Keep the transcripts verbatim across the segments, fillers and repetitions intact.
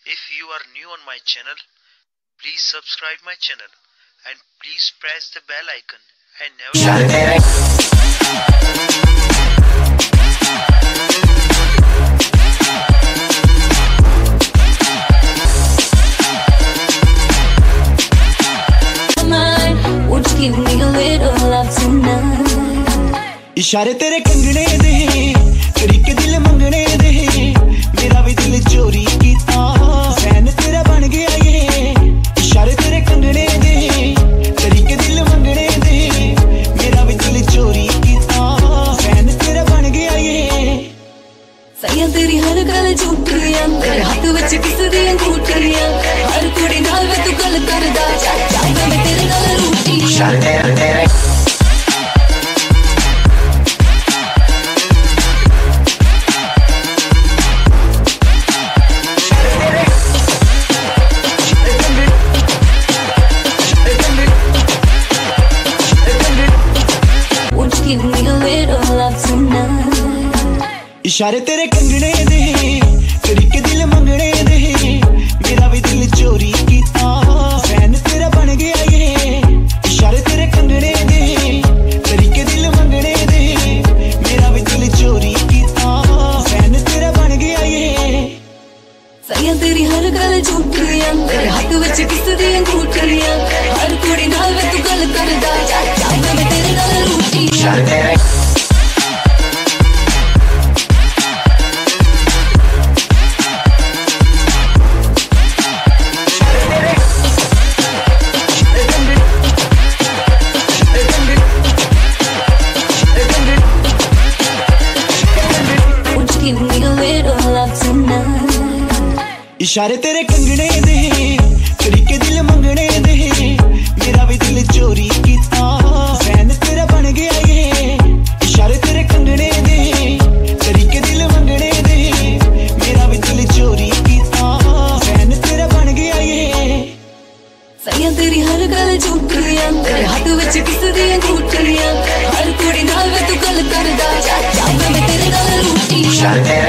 If you are new on my channel, please subscribe my channel and please press the bell icon and never Would you give me a little love tonight? इशारे तेरे कंगने दे तरीके दिल मंगने दे मेरा भी दिल चोरी कीता फैन तेरा बन गया ये इशारे तेरे कंगने दे तरीके दिल मंगने दे मेरा भी दिल चोरी कीता फैन तेरा बन गया ये सैया तेरी हर गल झूठियां तेरे हाथ विच किस दी अंगूठियां हर कुड़ी नाल वे तू गल करदा जांदा मैं तेरे नाल रूठी इशारे तेरे Give me a little love tonight. इशारे तेरे कंगने दे तरीके दिल मंगने दे मेरा भी दिल चोरी कीता फैन तेरा बन गया ये इशारे तेरे कंगने दे तरीके दिल मंगने दे मेरा भी दिल चोरी कीता फैन तेरा बन गया ये सैया तेरी हर गल झूठियां तेरे हाथ विच किस दी अंगूठियां हर कुड़ी नाल वे तू गल करदा जांदा मैं तेरे नाल रूठी इशारे तेरे Give me a little love tonight. इशारे तेरे कंगने दे तरीके दिल मंगने दे मेरा भी दिल चोरी कीता फैन तेरा बन गया ये इशारे तेरे कंगने दे तरीके दिल मंगने दे मेरा भी दिल चोरी कीता फैन तेरा बन गया ये सैया तेरी हर गल झूठियां तेरे हाथ विच किस दी अंगूठियां हर कुड़ी नाल वे तू गल करदा जांदा मैं तेरे नाल रूठी इशारे तेरे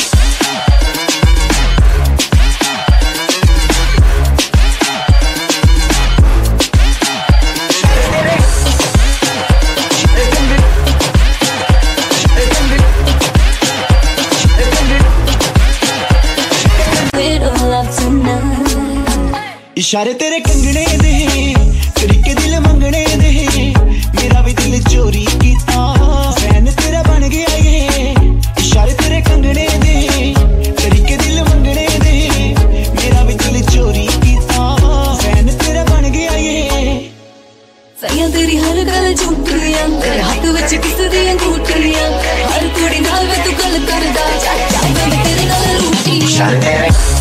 इशारे तेरे कंगने दे तरीके दिल मंगने दे मेरा भी दिल चोरी कीता फैन तेरा बन गया ये इशारे तेरे कंगने दे तरीके दिल मंगने दे मेरा भी दिल चोरी कीता फैन तेरा बन गया ये सैया तेरी हर गल झूठियां तेरे हाथ विच किस दी अंगूठियां हर कुड़ी नाल वे तू गल करदा जांदा मैं तेरे नाल रूठी इशारे तेरे